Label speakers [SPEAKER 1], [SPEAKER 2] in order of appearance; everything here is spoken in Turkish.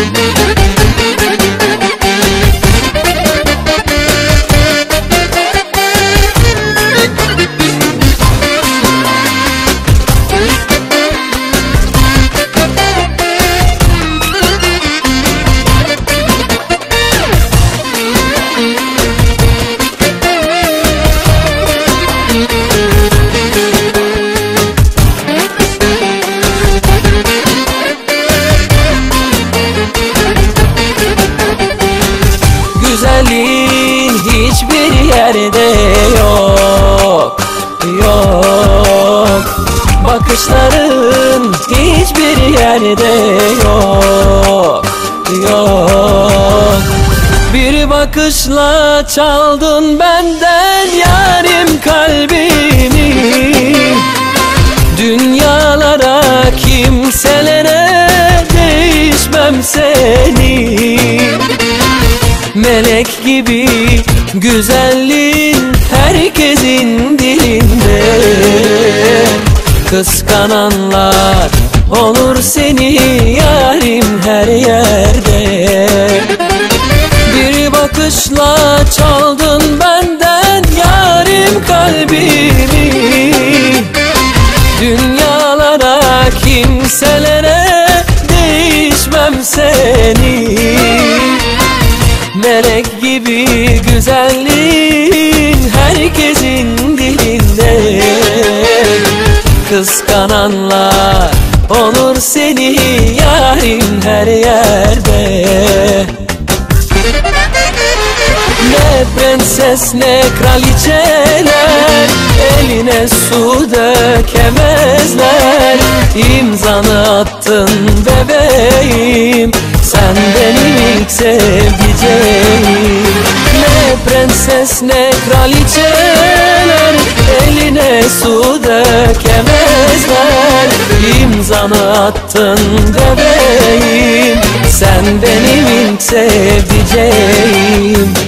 [SPEAKER 1] Güzelliğin hiçbir yerde yok, yok. Bakışların hiçbir yerde yok, yok. Bir bakışla çaldın benden yarim kalbimi. Dünyalara, kimselere değişmem seni. Melek gibi güzelliğin herkesin dilinde. Kıskananlar olur seni yarim her yerde. Bir bakışla çaldın benden yarim kalbimi. Dünyalara, kimselere değişmem seni. Melek gibi güzelliğin herkesin dilinde. Kıskananlar olur seni yarim her yerde. Ne prenses ne kraliçeler eline su dökemezler. İmzanı attın bebeğim, sen benim ilk sevdiceğim. Ne prenses ne kraliçeler eline su dökemezler. İmzanı attın bebeğim, sen benim ilk sevdiceğim.